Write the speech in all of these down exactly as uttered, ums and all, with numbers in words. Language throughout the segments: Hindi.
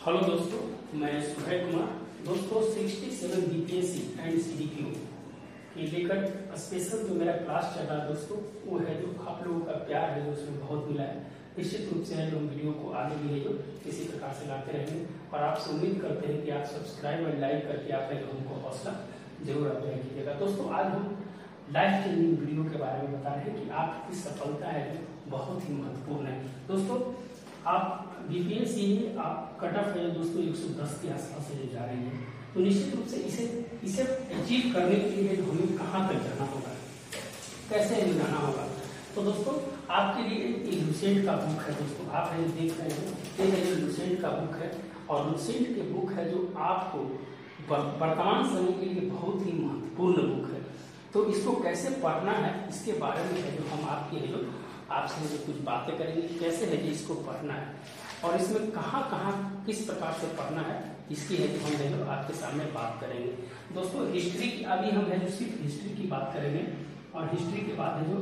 हेलो दोस्तों, मैं सुहेल कुमार। दोस्तों सड़सठ बीपीएससी एंड सीडीपीओ के लेकर स्पेशल जो मेरा क्लास चल रहा है दोस्तों, वो है जो आप लोगों का प्यार है जो उसमें बहुत मिला है। निश्चित रूप से है जो हम वीडियो को आगे भी है जो इसी प्रकार से लाते रहेंगे और आपसे उम्मीद करते हैं कि आप सब्सक्राइब और लाइक करके आप है जो हमको हौसला जरूर अफजाई कीजिएगा। दोस्तों आज हम लाइफ चेंजिंग वीडियो के बारे में बता रहे हैं कि आपकी सफलता है जो बहुत ही महत्वपूर्ण है। दोस्तों आप बीपीएससी आप कट ऑफ है दोस्तों एक सौ दस के आसपास से जा रही है, तो निश्चित रूप से इसे इसे अचीव करने के लिए हमें कहाँ तक जाना होगा, कैसे जाना होगा। तो दोस्तों आपके लिए एक लुसेंट का बुक है। दोस्तों आप है देख रहे हैं ये है लुसेंट का बुक है और लुसेंट के बुक है जो आपको वर्तमान समय के लिए बहुत ही महत्वपूर्ण बुक है। तो इसको कैसे पढ़ना है इसके बारे में है जो हम आपके है जो आपसे जो कुछ बातें करेंगे, कैसे है कि इसको पढ़ना है और इसमें कहाँ कहाँ किस प्रकार से पढ़ना है इसकी है जो हम है जो आपके सामने बात करेंगे। दोस्तों हिस्ट्री की अभी हम है जो सिर्फ हिस्ट्री की बात करेंगे और हिस्ट्री के बाद है जो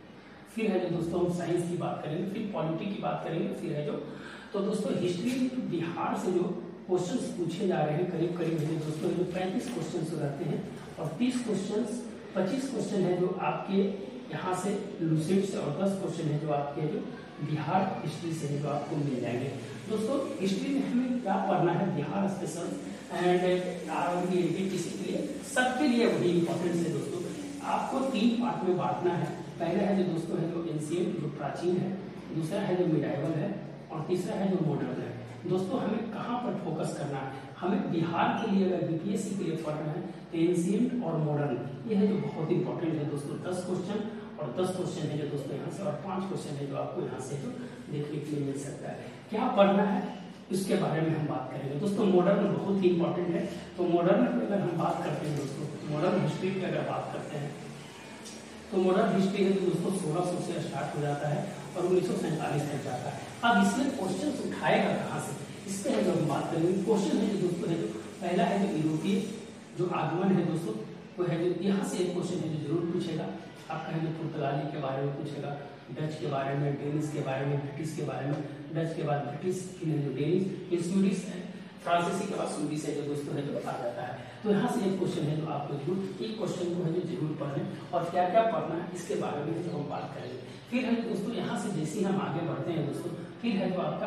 फिर है जो दोस्तों हम साइंस की बात करेंगे, फिर पॉलिटी की बात करेंगे, फिर है जो तो दोस्तों हिस्ट्री में बिहार से जो क्वेश्चन पूछे जा रहे हैं करीब करीब है दोस्तों जो पैंतीस क्वेश्चन रहते हैं और तीस क्वेश्चन पच्चीस क्वेश्चन है जो आपके यहाँ से लुसेंट से और दस क्वेश्चन है जो आपके जो बिहार हिस्ट्री से है जो आपको मिल जाएंगे। दोस्तों हिस्ट्री में हमें क्या पढ़ना है, Bihar special and RRB NTPC के लिए सबके लिए वही इंपॉर्टेंट है। दोस्तों आपको तीन पार्ट में बांटना है। पहला है जो दोस्तों है जो एंशिएंट जो प्राचीन है, दूसरा है जो मिडाइवल है और तीसरा है जो मॉडर्न है। दोस्तों हमें कहाँ पर फोकस करना है, हमें बिहार के लिए अगर बीपीएससी के लिए पढ़ना है तो एंशिएंट और मॉडर्न ये है जो बहुत इंपॉर्टेंट है। दोस्तों दस क्वेश्चन और दस क्वेश्चन है जो दोस्तों यहाँ से और पांच क्वेश्चन है जो आपको यहाँ से जो देखने के लिए मिल सकता है। क्या पढ़ना है इसके बारे में हम बात करेंगे। दोस्तों मॉडर्न बहुत ही इंपॉर्टेंट है। तो मॉडर्न की अगर हम बात करते हैं दोस्तों, मॉडर्न हिस्ट्री की अगर बात करते हैं तो मॉडर्न हिस्ट्री है जो दोस्तों सोलह सौ से स्टार्ट हो जाता है और उन्नीस सौ सैंतालीस तक जाता है। अब इसमें क्वेश्चन उठाएगा कहाँ से, इस पर है जो हम बात करेंगे। क्वेश्चन है जो दोस्तों है जो पहला है जो यूरोपीय जो आगमन है दोस्तों, वो है जो यहाँ से एक क्वेश्चन है जो जरूर पूछेगा। आपका है जो पुर्तगाली के बारे में पूछेगा, डच के बारे में, डेनिश के बारे में, ब्रिटिश के बारे में, डच के बाद ब्रिटिश, फिर जो डेनिश, फिर स्वीडिश है, फ्रांसीसी के बाद स्वीडिश है जो दोस्तों है जो आ जाता है। तो यहाँ से एक क्वेश्चन है जो आपको जरूर एक क्वेश्चन को है जो जरूर पढ़ना और क्या क्या पढ़ना है इसके बारे में जो हम बात करेंगे। फिर है दोस्तों यहाँ से जैसे ही हम आगे बढ़ते हैं दोस्तों, फिर है जो आपका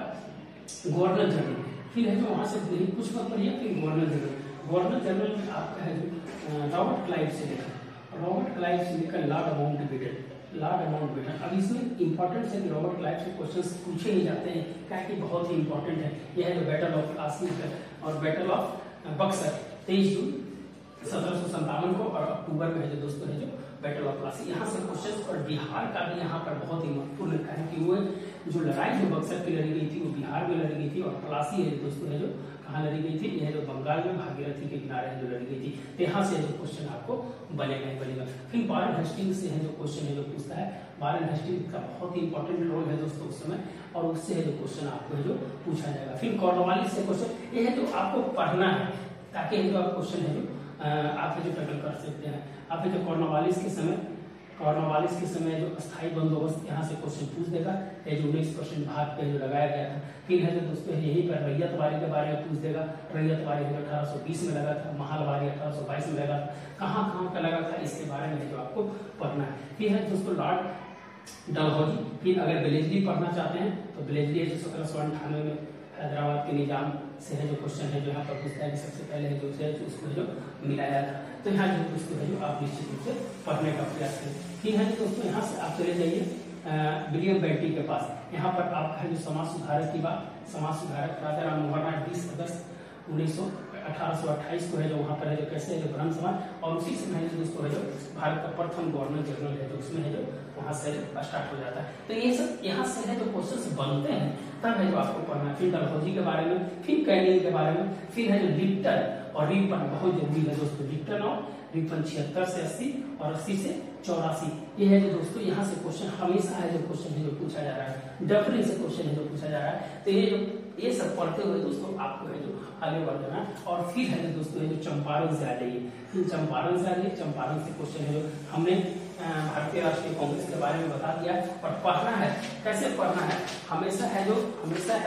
गवर्नर जनरल, फिर है जो वहां से कुछ मत पढ़िए, फिर गवर्नर जनरल। गवर्नर जनरल में आपका है जो रॉबर्ट क्लाइव से लेकर रॉबर्ट क्लाइव से लेकर लॉर्ड माउंटबेटन, लॉर्ड माउंटबेटन। अब इसमें इंपॉर्टेंट है कि रॉबर्ट क्लाइव से क्वेश्चंस पूछे ही जाते हैं क्या कि बहुत ही इंपॉर्टेंट है। यह है जो बैटल ऑफ प्लासी और बैटल ऑफ बक्सर तेईस जून सत्रह सौ संतावन को और अक्टूबर में है जो दोस्तों है जो बैटल ऑफ प्लासी। यहाँ से क्वेश्चन और बिहार का भी यहाँ पर बहुत ही महत्वपूर्ण है कि वो जो लड़ाई जो बक्सर की लड़ी गई थी वो बिहार में लड़ी गई थी और प्लासी है दोस्तों है जो कहाँ लड़ी गई थी, यह जो बंगाल में भागीरथी के किनारे जो लड़ी गई थी। तो यहाँ से जो क्वेश्चन आपको बनेगा ही बनेगा। फिर वारेन हेस्टिंग्स से है जो क्वेश्चन है जो पूछता है, वारेन हेस्टिंग्स का बहुत ही इंपॉर्टेंट रोल है दोस्तों उस समय और उससे है जो क्वेश्चन आपको है जो पूछा जाएगा। फिर कॉर्नवालिस से क्वेश्चन ये है जो आपको पढ़ना है ताकि जो आप क्वेश्चन है जो आप जो टैकल कर सकते हैं। आप जो कॉर्नवालिस के समय कॉर्नवालिस के समय जो अस्थायी बंदोबस्त यहाँ से क्वेश्चन पूछ देगा, ये जो उन्नीस परसेंट भाग पे जो लगाया गया था। फिर है जो दोस्तों यहीं पर रैयतवाड़ी के बारे में पूछ देगा। रैयतवाड़ी अठारह सौ बीस में लगा था, महलवाड़ी अठारह सौ बाईस में लगा था, कहाँ कहाँ का लगा था इसके बारे में जो आपको पढ़ना है। फिर है दोस्तों लॉर्ड डलहौजी। फिर अगर ब्लेजली पढ़ना चाहते हैं तो ब्लेजली है जो सत्रह सौ अंठानवे में हैदराबाद के निजाम से है जो क्वेश्चन है जो यहाँ पर पूछता है कि सबसे पहले है जो उसको जो मिलाया था। तो यहाँ जो दोस्तों है जो आप निश्चित रूप से पढ़ने का प्रयास करें। फिर है दोस्तों यहाँ से आप चले जाइए विलियम बेंटी के पास। यहाँ पर आपका है जो समाज सुधारक की बात, समाज सुधारक राजा राम मोहन राय बीस अगस्त उन्नीस सौ अठारह सौ अट्ठाईस को है जो वहाँ पर है जो कैसे है जो ब्रह्म समाज और उसी समय है जो दोस्तों है जो भारत का प्रथम गवर्नर जनरल है जो उसमें है जो वहाँ से स्टार्ट हो जाता है। तो ये सब यहाँ से है जो क्वेश्चन बनते हैं तब है जो आपको पढ़ना है। फिर डलहौजी के बारे में, फिर कैनिंग के बारे में, फिर है जो लिप्टन और रिपन बहुत जरूरी है दोस्तों। लिप्टन और रिपन छिहत्तर से अस्सी और अस्सी से चौरासी ये है जो दोस्तों यहाँ से क्वेश्चन हमेशा है जो क्वेश्चन है जो पूछा जा रहा है। डफरिन से क्वेश्चन है जो पूछा जा रहा है। तो ये जो ये सब पढ़ते हुए दोस्तों आपको है जो आगे बढ़ जाना और फिर है जो दोस्तों है जो चंपारण से आ जाइए। फिर चंपारण से आ जाइए, चंपारण से क्वेश्चन है जो हमने भारतीय राष्ट्रीय कांग्रेस के बारे में बता दिया और पढ़ना है कैसे पढ़ना है। हमेशा है जो हमेशा है जो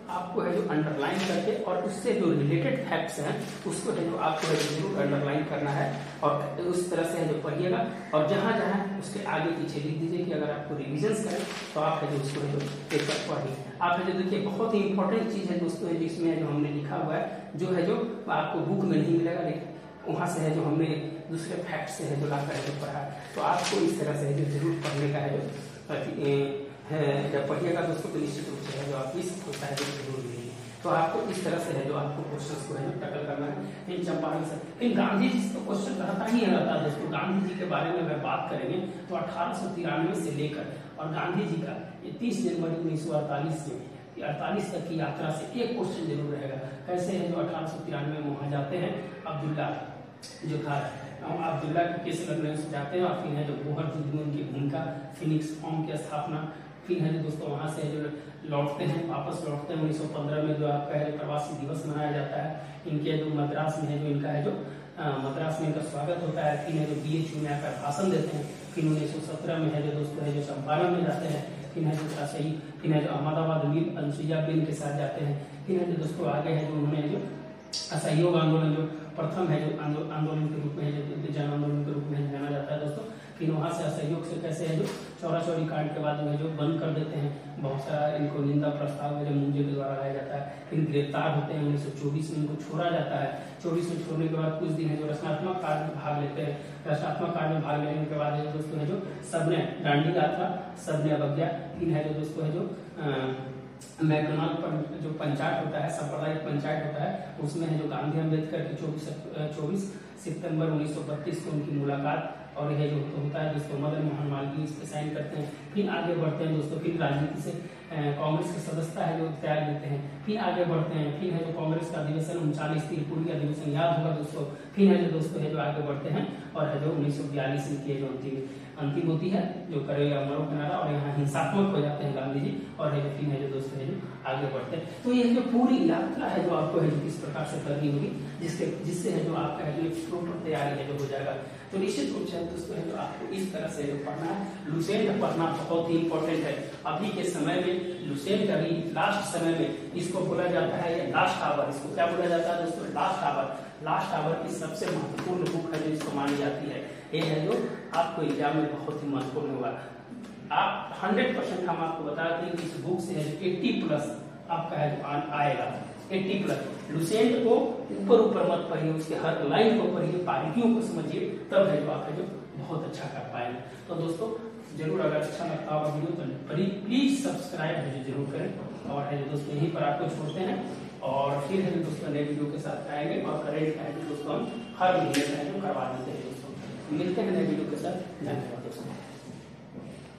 आपको है जो अंडरलाइन करके और उससे जो रिलेटेड फैक्ट्स हैं उसको है जो आपको है जरूर अंडरलाइन करना है और उस तरह से है जो पढ़िएगा। और जहां जहां उसके आगे पीछे लिख दीजिए कि अगर आपको रिविजन करें तो आप है जो उसको है जो पेपर पढ़िए। आप है जो देखिए बहुत ही इंपॉर्टेंट चीज है दोस्तों है जिसमें जो हमने लिखा हुआ है जो है जो आपको बुक में नहीं मिलेगा, लेकिन वहां से है जो हमने दूसरे फैक्ट से है जो लाकर है जो पढ़ा है। तो आपको इस तरह से है जो जरूर पढ़ने का है जो है जब पढ़िएगा दोस्तों तो निश्चित रूप से है जो आप इस होता है जो जरूर मिलेंगे। तो आपको इस तरह से है जो आपको क्वेश्चंस को है जो टैकल करना है इन चंपारण से। इन गांधी जी तो क्वेश्चन रहता ही रहता है दोस्तों। गांधी जी के बारे में अगर बात करेंगे तो अठारह सौ तिरानवे से लेकर और गांधी जी का ये तीस जनवरी उन्नीस सौ अड़तालीस में अड़तालीस तक की यात्रा से एक क्वेश्चन जरूर रहेगा। कैसे है जो अठारह सौ तिरानवे में वहां जाते हैं, अब्दुल्ला जो था अब्दुल्ला के केस लड़ने से जाते हैं और फिर है जो गोहर युद्ध में उनकी भूमिका, फिनिक्स फॉर्म की स्थापना, फिर है जो दोस्तों वहां से जो लौटते हैं वापस लौटते हैं उन्नीस सौ पंद्रह में जो आपका है प्रवासी दिवस मनाया जाता है। इनके जो मद्रास में है जो इनका है जो आ, मद्रास में इनका स्वागत होता है। फिर है जो बी एच यू में आकर भाषण देते हैं। फिर उन्नीस सौ सत्रह में है जो दोस्तों है जो चंपारण में जाते हैं। फिर है जो सही फिर है जो अहमदाबाद मीर अनुसुईया बेन के साथ जाते हैं। फिर है जो दोस्तों आगे है जो उन्होंने जो असहयोग आंदोलन जो प्रथम है जो आंदोलन के रूप में जो जन आंदोलन के रूप में जाना जाता है दोस्तों। फिर वहां से असहयोग से कैसे है जो चौरा चौरी कांड के बाद जो है जो बंद कर देते हैं। बहुत सारा इनको निंदा प्रस्ताव है जो मुंजे के द्वारा लाया जाता है। फिर गिरफ्तार होते हैं उन्नीस सौ चौबीस में इनको छोड़ा जाता है। चौबीस में छोड़ने के बाद कुछ दिन है जो रचनात्मक कार्य में भाग लेते हैं। रचनात्मक कार्य में भाग लेने के बाद दोस्तों है जो सबने दांडी यात्रा, सबने अवज्ञा, फिर है जो दोस्तों है जो मैकडोनाल्ड पर जो पंचायत होता है सांप्रदायिक पंचायत होता है उसमें है जो गांधी अम्बेडकर की चौबीस चौबीस सितंबर उन्नीस सौ बत्तीस को उनकी मुलाकात और यह जो होता है दोस्तों मदन मोहन मालवीय इस पे साइन करते हैं। फिर आगे बढ़ते हैं दोस्तों, फिर राजनीति से कांग्रेस की सदस्यता है जो त्याग देते हैं। फिर आगे बढ़ते हैं, फिर है जो कांग्रेस का अधिवेशन उनचालीस त्रिपुरी अधिवेशन याद होगा दोस्तों। फिर है जो दोस्तों है जो आगे बढ़ते हैं और है जो उन्नीस सौ बयालीस में की जो अंतिम अंतिम होती है जो करेगा मरो किनारा और यहाँ हिंसात्मक हो जाते हैं गांधी जी और है जो फिर है जो दोस्तों है जो आगे बढ़ते हैं। तो ये जो पूरी यात्रा है जो आपको है जो किस प्रकार से करनी होगी जिसके जिससे है जो आपका है जो प्रॉपर तैयारी है जो हो जाएगा। तो निश्चित रूप से दोस्तों है जो आपको इस तरह से जो पढ़ना है। लुसेंट पढ़ना बहुत ही इंपॉर्टेंट है। अभी के समय में लुसेंट अभी लास्ट समय में इसको बोला जाता है ये लास्ट आवर। इसको क्या बोला जाता है दोस्तों? Last hour. लास्ट आवर की सबसे महत्वपूर्ण बुक है जो इसको मानी जाती है। ये है जो आपको एग्जाम में बहुत ही महत्वपूर्ण होगा। आप हंड्रेड परसेंट हम आपको बताते हैं कि इस बुक से एट्टी प्लस आपका है जो आएगा। एट्टी प्लस लुसेंट को ऊपर ऊपर मत पढ़िए, उसके हर लाइन को पढ़िए, बारीकियों को समझिए, तब है जो आप है जो बहुत अच्छा कर पाएंगे। तो दोस्तों जरूर अगर अच्छा लगता होगा वीडियो तो प्लीज सब्सक्राइब है जो जरूर करें। और है जो दोस्तों यहीं पर आपको छोड़ते हैं और फिर है दोस्तों नए वीडियो के साथ आएंगे और करेंट है दोस्तों हम हर महीने का है जो करवा देते हैं दोस्तों। मिलते हैं नए वीडियो के साथ। धन्यवाद दोस्तों।